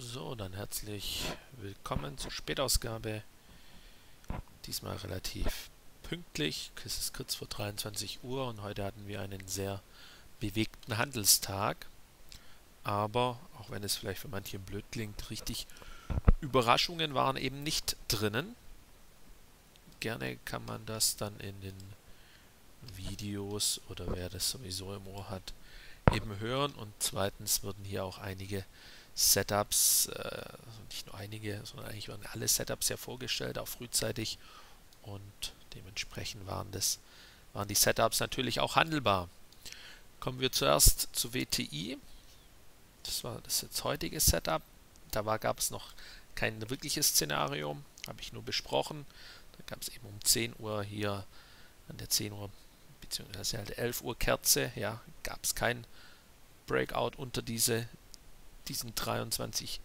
So, dann herzlich willkommen zur Spätausgabe. Diesmal relativ pünktlich. Es ist kurz vor 23 Uhr und heute hatten wir einen sehr bewegten Handelstag. Aber, auch wenn es vielleicht für manche blöd klingt, richtig Überraschungen waren eben nicht drinnen. Gerne kann man das dann in den Videos oder wer das sowieso im Ohr hat, eben hören. Und zweitens wurden hier auch einige Setups, nicht nur einige, sondern eigentlich waren alle Setups ja vorgestellt, auch frühzeitig, und dementsprechend waren die Setups natürlich auch handelbar. Kommen wir zuerst zu WTI. Das war das jetzt heutige Setup. Gab es noch kein wirkliches Szenario, habe ich nur besprochen. Da gab es eben um 10 Uhr hier an der 10 Uhr bzw. halt 11 Uhr Kerze, ja, gab es kein Breakout unter diesen 23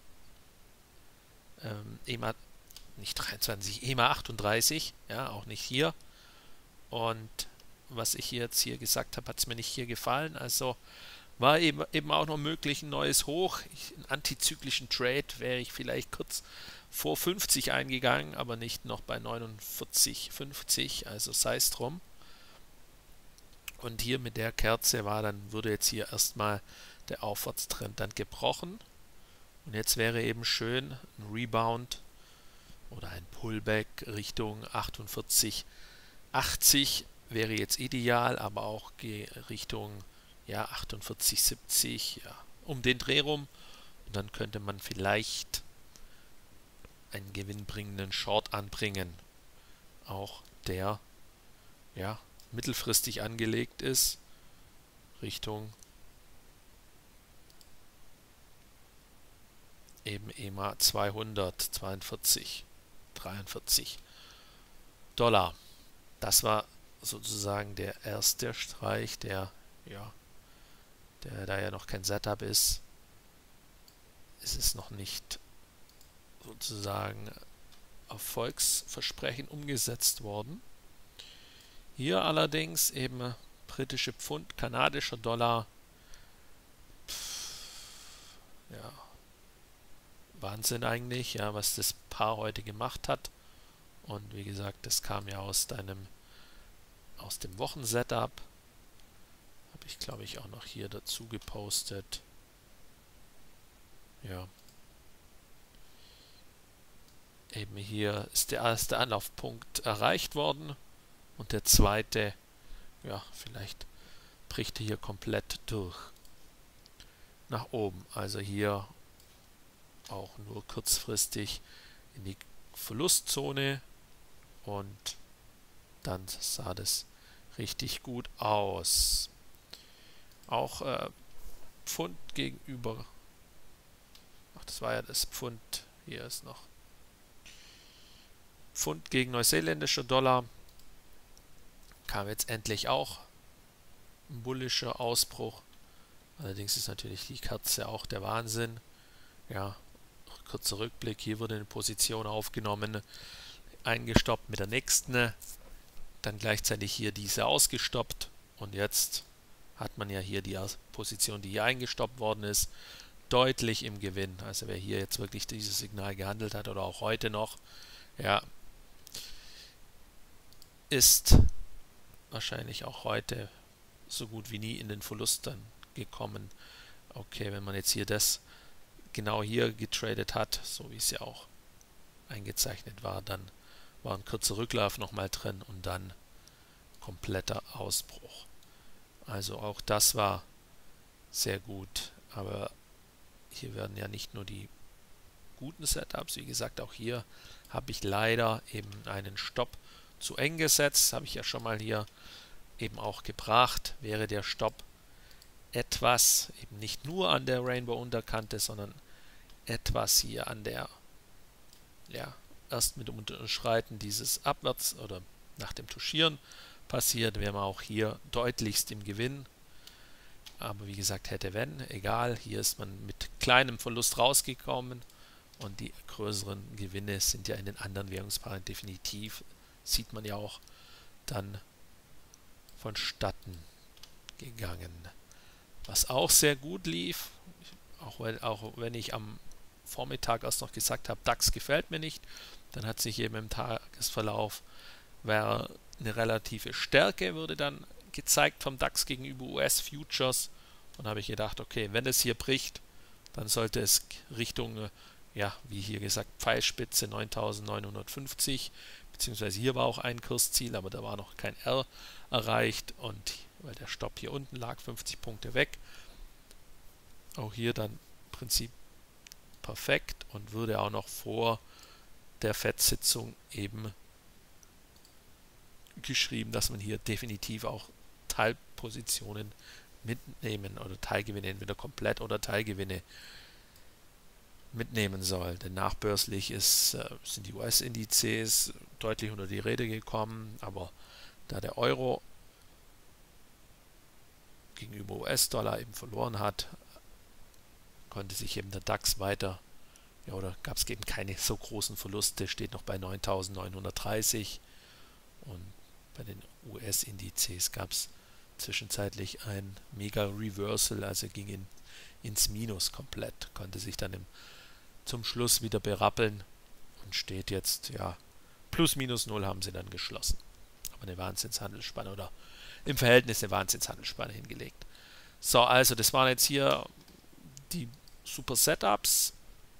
EMA, nicht 23, EMA 38, ja, auch nicht hier. Und was ich jetzt hier gesagt habe, hat es mir nicht hier gefallen. Also war eben auch noch möglich ein neues Hoch. Einen antizyklischen Trade wäre ich vielleicht kurz vor 50 eingegangen, aber nicht noch bei 49,50, also sei es drum. Und hier mit der Kerze würde jetzt hier erstmal der Aufwärtstrend dann gebrochen. Und jetzt wäre eben schön ein Rebound oder ein Pullback Richtung 48,80 wäre jetzt ideal, aber auch Richtung 48,70, ja, um den Dreh rum. Und dann könnte man vielleicht einen gewinnbringenden Short anbringen. Auch der mittelfristig angelegt ist, Richtung eben EMA 242, 43 Dollar. Das war sozusagen der erste Streich, der da ja noch kein Setup ist. Es ist noch nicht sozusagen Erfolgsversprechen umgesetzt worden. Hier allerdings eben britische Pfund, kanadischer Dollar. Ja, Wahnsinn eigentlich, ja, was das Paar heute gemacht hat. Und wie gesagt, das kam ja aus dem Wochensetup. Habe ich, glaube ich, auch noch hier dazu gepostet. Ja. Eben hier ist der erste Anlaufpunkt erreicht worden. Und der zweite, ja, vielleicht bricht er hier komplett durch. Nach oben. Also hier auch nur kurzfristig in die Verlustzone. Und dann sah das richtig gut aus. Auch Pfund gegenüber. Ach, das war ja das Pfund. Hier ist noch Pfund gegen neuseeländischer Dollar. Kam jetzt endlich auch ein bullischer Ausbruch. Allerdings ist natürlich die Kerze auch der Wahnsinn. Ja, kurzer Rückblick. Hier wurde eine Position aufgenommen, eingestoppt mit der nächsten. Dann gleichzeitig hier diese ausgestoppt. Und jetzt hat man ja hier die Position, die hier eingestoppt worden ist, deutlich im Gewinn. Also wer hier jetzt wirklich dieses Signal gehandelt hat oder auch heute noch, ja, ist wahrscheinlich auch heute so gut wie nie in den Verlust dann gekommen. Okay, wenn man jetzt hier das genau hier getradet hat, so wie es ja auch eingezeichnet war, dann war ein kurzer Rücklauf nochmal drin und dann kompletter Ausbruch. Also auch das war sehr gut, aber hier werden ja nicht nur die guten Setups, wie gesagt, auch hier habe ich leider eben einen Stopp zu eng gesetzt, habe ich ja schon mal hier eben auch gebracht. Wäre der Stopp etwas, eben nicht nur an der Rainbow-Unterkante, sondern etwas hier an der, ja, erst mit dem Unterschreiten dieses Abwärts oder nach dem Touchieren passiert, wäre man auch hier deutlichst im Gewinn. Aber wie gesagt, hätte wenn, egal, hier ist man mit kleinem Verlust rausgekommen und die größeren Gewinne sind ja in den anderen Währungspaaren definitiv, sieht man ja auch, dann vonstatten gegangen. Was auch sehr gut lief, auch wenn ich am Vormittag erst noch gesagt habe, DAX gefällt mir nicht. Dann hat sich eben im Tagesverlauf wäre eine relative Stärke, wurde dann gezeigt vom DAX gegenüber US-Futures. Und habe ich gedacht, okay, wenn es hier bricht, dann sollte es Richtung, ja, wie hier gesagt, Pfeilspitze 9.950, beziehungsweise hier war auch ein Kursziel, aber da war noch kein R erreicht und weil der Stopp hier unten lag, 50 Punkte weg. Auch hier dann im Prinzip perfekt und würde auch noch vor der FED-Sitzung eben geschrieben, dass man hier definitiv auch Teilpositionen mitnehmen oder Teilgewinne, entweder komplett oder Teilgewinne mitnehmen soll. Denn nachbörslich sind die US-Indizes deutlich unter die Räder gekommen, aber da der Euro gegenüber US-Dollar eben verloren hat, konnte sich eben der DAX weiter, ja, oder gab es eben keine so großen Verluste, steht noch bei 9.930 und bei den US-Indizes gab es zwischenzeitlich ein Mega-Reversal, also ging ins Minus komplett, konnte sich dann zum Schluss wieder berappeln und steht jetzt, ja, plus minus null haben sie dann geschlossen. Aber eine Wahnsinnshandelsspanne oder im Verhältnis eine Wahnsinnshandelsspanne hingelegt. So, also das waren jetzt hier die super Setups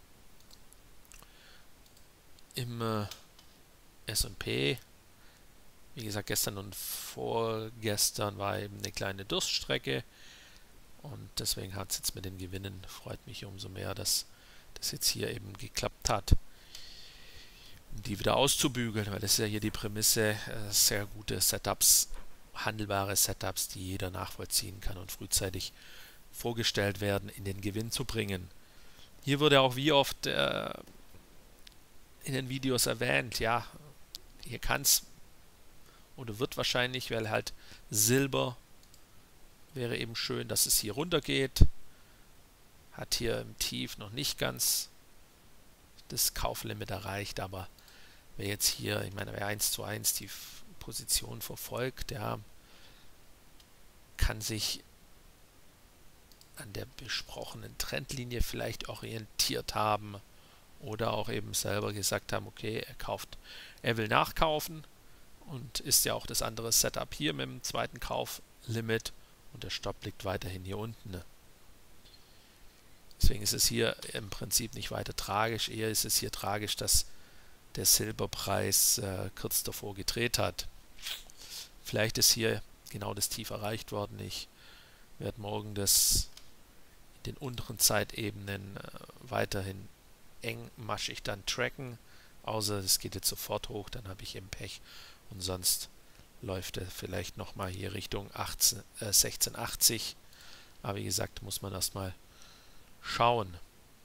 im S&P. Wie gesagt, gestern und vorgestern war eben eine kleine Durststrecke und deswegen hat es jetzt mit den Gewinnen, freut mich umso mehr, dass das jetzt hier eben geklappt hat, um die wieder auszubügeln, weil das ist ja hier die Prämisse, sehr gute Setups, handelbare Setups, die jeder nachvollziehen kann und frühzeitig vorgestellt werden, in den Gewinn zu bringen. Hier wurde auch wie oft in den Videos erwähnt, ja, hier kann es oder wird wahrscheinlich, weil halt Silber wäre eben schön, dass es hier runter geht. Hat hier im Tief noch nicht ganz das Kauflimit erreicht, aber wer jetzt hier, ich meine, wer 1:1 die Position verfolgt, ja, kann sich an der besprochenen Trendlinie vielleicht orientiert haben oder auch eben selber gesagt haben, okay, er will nachkaufen und ist ja auch das andere Setup hier mit dem zweiten Kauflimit und der Stopp liegt weiterhin hier unten. Deswegen ist es hier im Prinzip nicht weiter tragisch, eher ist es hier tragisch, dass der Silberpreis kurz davor gedreht hat. Vielleicht ist hier genau das Tief erreicht worden. Ich werde morgen den unteren Zeitebenen weiterhin engmaschig dann tracken, außer es geht jetzt sofort hoch, dann habe ich eben Pech und sonst läuft er vielleicht nochmal hier Richtung 1680, aber wie gesagt, muss man erstmal schauen.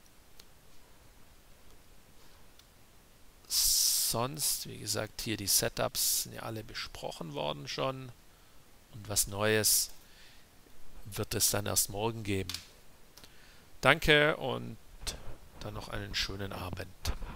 Sonst, wie gesagt, hier die Setups sind ja alle besprochen worden schon und was Neues wird es dann erst morgen geben. Danke und dann noch einen schönen Abend.